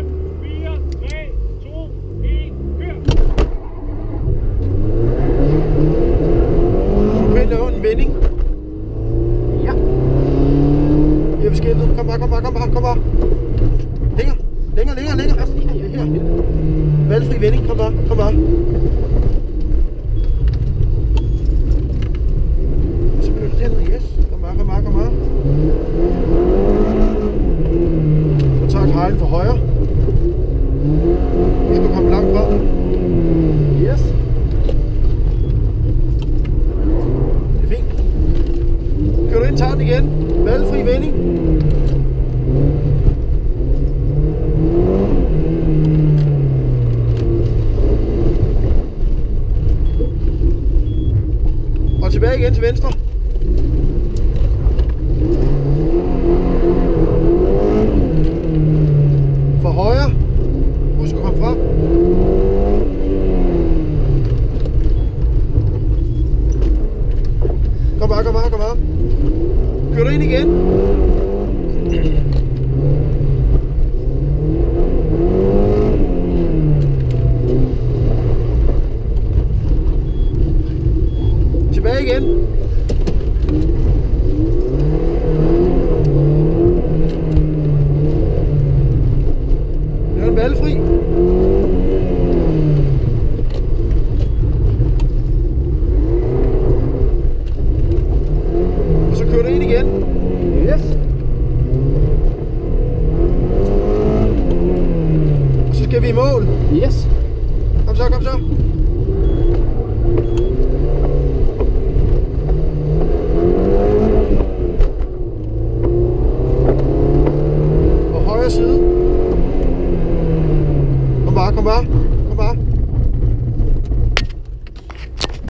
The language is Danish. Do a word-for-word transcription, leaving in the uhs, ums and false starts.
fire, tre, to, et, kør! Du kan lave en vending. Ja. Her ved skiltet. Kom bare, kom bare, kom bare, kom bare. Længere, længere, længere, længere. Her. Valgfri vending, kom bare, kom bare. Og så bliver det dernede, yes. Kom bare, kom bare, kom bare. Og tager kejlen for højre. Du skal komme langt fra. Yes. Det er fint. Kører du ind, tager den igen. Valgfri vending. Og tilbage igen til venstre. For højre. Husk at komme frem. Kom bare, kom bare, kom bare. Kør du ind igen. Tilbage igen. Nu er den valgfri. Og så kører du ind igen. Yes. Og så skal vi i mål. Yes. Kom så, kom så. På højre side. Kom bare, kom bare, kom bare.